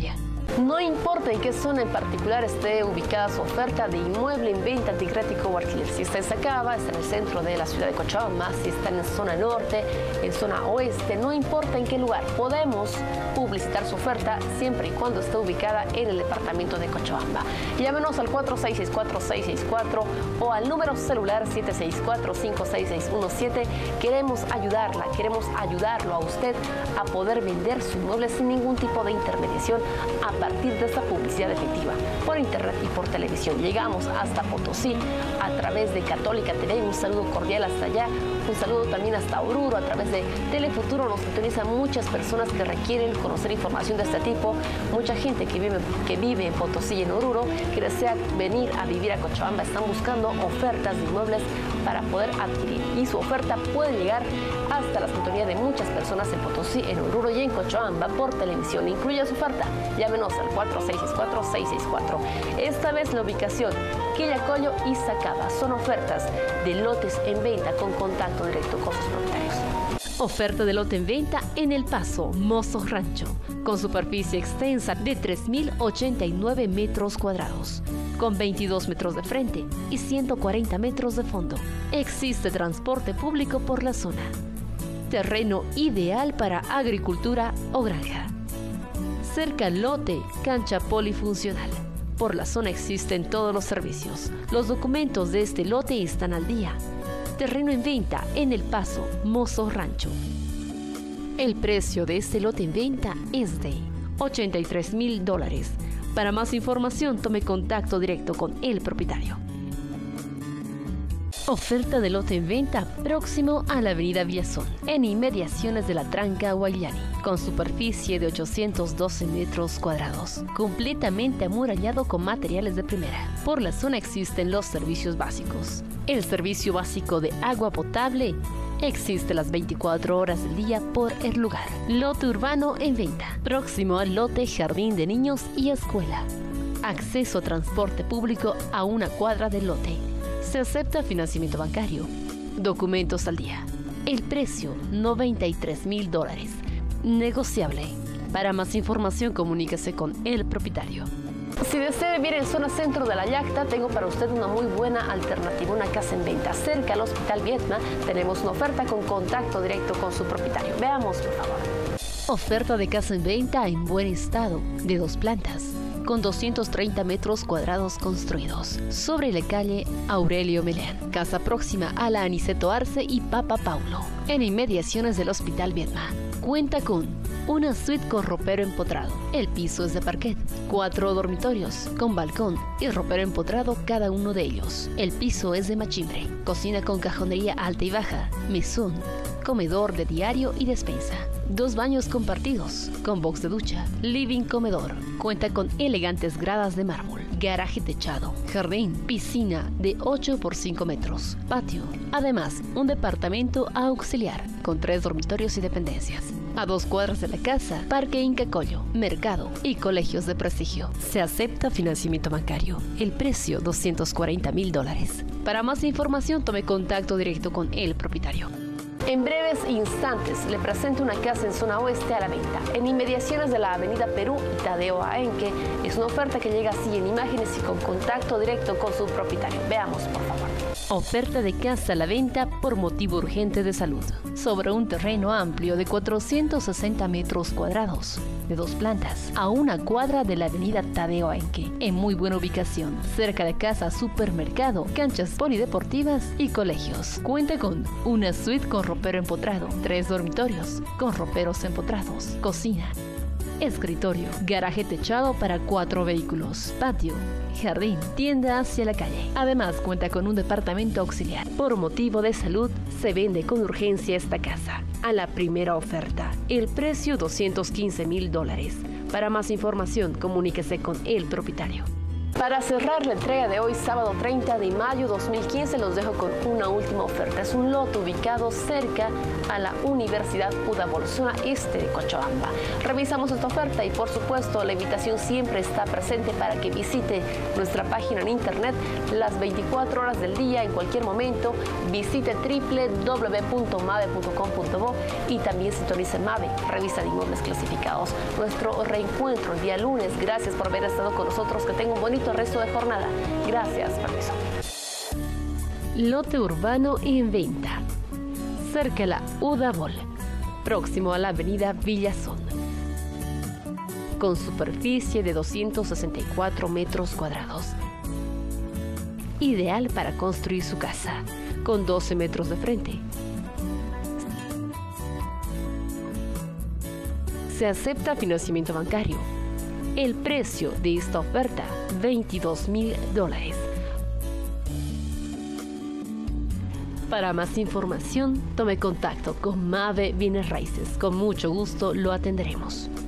No importa en qué zona en particular esté ubicada su oferta de inmueble en venta, Tigrético o alquiler. Si está en Sacaba, está en el centro de la ciudad de Cochabamba, si está en zona norte, en zona oeste, no importa en qué lugar, podemos publicitar su oferta siempre y cuando esté ubicada en el departamento de Cochabamba. Llámenos al 4664-664 o al número celular 764-56617. Queremos ayudarla, queremos ayudarlo a usted a poder vender su inmueble sin ningún tipo de intermediación a partir de esta publicidad efectiva por internet y por televisión. Llegamos hasta Potosí a través de Católica TV. Un saludo cordial hasta allá. Un saludo también hasta Oruro a través de Telefuturo. Nos utilizan muchas personas que requieren conocer información de este tipo. Mucha gente que vive en Potosí y en Oruro, que desea venir a vivir a Cochabamba, están buscando ofertas de inmuebles para poder adquirir. Y su oferta puede llegar hasta la sintonía de muchas personas en Potosí, en Oruro y en Cochabamba por televisión. Incluye su oferta. Llámenos al 4664-664. Esta vez la ubicación Quillacollo y Sacaba. Son ofertas de lotes en venta con contacto directo con sus propietarios. Oferta de lote en venta en El Paso, Mozos Rancho, con superficie extensa de 3.089 metros cuadrados, con 22 metros de frente y 140 metros de fondo. Existe transporte público por la zona. Terreno ideal para agricultura o granja. Cerca al lote, cancha polifuncional. Por la zona existen todos los servicios. Los documentos de este lote están al día. Terreno en venta en El Paso, Mozos Rancho. El precio de este lote en venta es de $83,000. Para más información, tome contacto directo con el propietario. Oferta de lote en venta próximo a la avenida Villazón, en inmediaciones de la Tranca Guayllani, con superficie de 812 metros cuadrados, completamente amurallado con materiales de primera. Por la zona existen los servicios básicos. El servicio básico de agua potable existe las 24 horas del día por el lugar. Lote urbano en venta, próximo al lote Jardín de Niños y Escuela. Acceso a transporte público a una cuadra del lote. Se acepta financiamiento bancario. Documentos al día. El precio, $93,000. Negociable. Para más información, comuníquese con el propietario. Si desea vivir en zona centro de La Yacta, tengo para usted una muy buena alternativa, una casa en venta. Cerca al Hospital Vietma tenemos una oferta con contacto directo con su propietario. Veamos, por favor. Oferta de casa en venta en buen estado, de 2 plantas, con 230 metros cuadrados construidos, sobre la calle Aurelio Melén. Casa próxima a la Aniceto Arce y Papa Paulo, en inmediaciones del Hospital Vietma. Cuenta con una suite con ropero empotrado. El piso es de parquet. 4 dormitorios con balcón y ropero empotrado cada uno de ellos. El piso es de machimbre. Cocina con cajonería alta y baja. Mesón. Comedor de diario y despensa. 2 baños compartidos con box de ducha. Living comedor. Cuenta con elegantes gradas de mármol. Garaje techado. Jardín. Piscina de 8 por 5 metros. Patio. Además, un departamento auxiliar con 3 dormitorios y dependencias. A 2 cuadras de la casa, Parque Inca Collo, mercado y colegios de prestigio. Se acepta financiamiento bancario. El precio, $240,000. Para más información, tome contacto directo con el propietario. En breves instantes le presento una casa en zona oeste a la venta, en inmediaciones de la avenida Perú y Tadeo Aenque. Es una oferta que llega así en imágenes y con contacto directo con su propietario. Veamos, por favor. Oferta de casa a la venta por motivo urgente de salud, sobre un terreno amplio de 460 metros cuadrados, de 2 plantas, a una cuadra de la avenida Tadeo Aenque, en muy buena ubicación, cerca de casa, supermercado, canchas polideportivas y colegios. Cuenta con una suite con ropero empotrado, 3 dormitorios con roperos empotrados, cocina, escritorio, garaje techado para 4 vehículos, patio, jardín, tienda hacia la calle. Además, cuenta con un departamento auxiliar. Por motivo de salud, se vende con urgencia esta casa. A la primera oferta, el precio $215,000. Para más información, comuníquese con el propietario. Para cerrar la entrega de hoy, sábado 30 de mayo 2015, los dejo con una última oferta. Es un lote ubicado cerca a la Universidad Udabol, zona este de Cochabamba. Revisamos esta oferta y, por supuesto, la invitación siempre está presente para que visite nuestra página en internet las 24 horas del día, en cualquier momento. Visite www.mave.com.bo y también sintonice Mave, revista de inmuebles clasificados. Nuestro reencuentro el día lunes. Gracias por haber estado con nosotros. Que tenga un bonito resto de jornada. Gracias, permiso. Lote urbano en venta. Cerca a la Udabol, próximo a la avenida Villazón. Con superficie de 264 metros cuadrados. Ideal para construir su casa, con 12 metros de frente. Se acepta financiamiento bancario. El precio de esta oferta, $22,000. Para más información, tome contacto con Mave Bienes Raíces. Con mucho gusto lo atenderemos.